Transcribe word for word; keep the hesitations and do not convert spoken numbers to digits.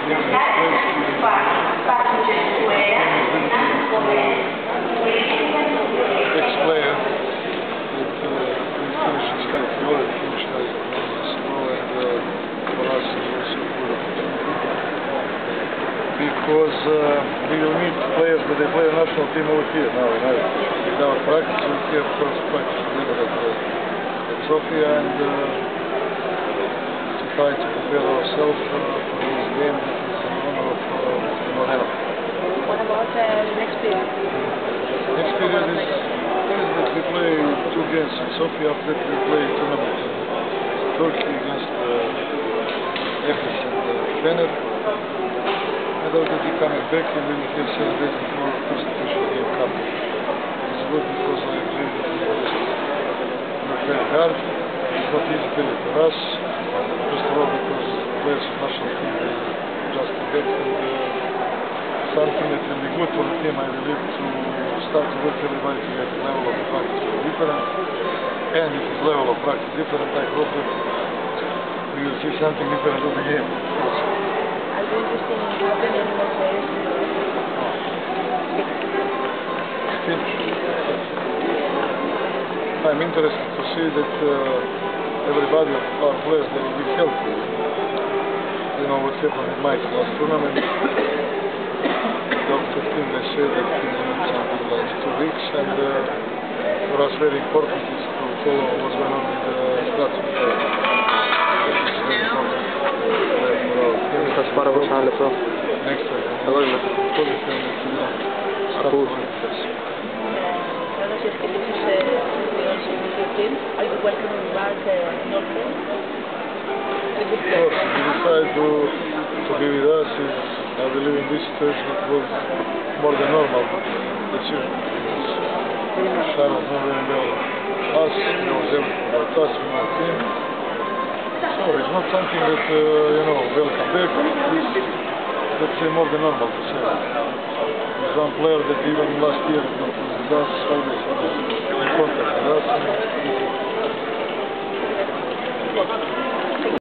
ex-player that uh, we finished his career, he already finished his career, and uh, for us it was also a good opportunity. Because uh, we will need players that they play a national team over here now in Ireland. With our practice, we have first practice together at, uh, at Sofia, and uh, to try to prepare ourselves uh, for this game that is in honor of uh, Moreno. What about uh, the next period? Next period is, is that we play two games in Sofia, after that we play tournament in Turkey against uh, Efes and uh, Fener. And after that we coming back and we will have seven days before the first official game cup. It's good because I agree that we just work very hard. It's not easy period for us. First of all because players of national team they just get and uh, something that will be good for the team, I believe, to start to work everybody to get the level of the practice different. And if the level of practice different, I hope that we will see something different on the game also. Are you interested in having any more players in the Still, I'm interested to see that uh, everybody of our players, they will be healthy. You know what happened in Mike's last tournament. Doctor team, they say that he needs something like two weeks, and uh, for us very important is to follow what's going on with the Strasbourg. This is very important uh, for our team. Θα σου πάρω εγώ σαν ένα λεπτό. Next time. Εγώ είμαι. Ακούς. Now that you're getting this experience in your team, are you welcoming back uh, an old friend? A good Of player? course, if you decide to, to be with us, is, I believe in this situation it was more than normal decision. Sharon knows very well us, knows everything about us, we know him. So it's not something that, uh, you know, welcome back. It's, let's say, more than normal to say. There's one player that even last year was with us always.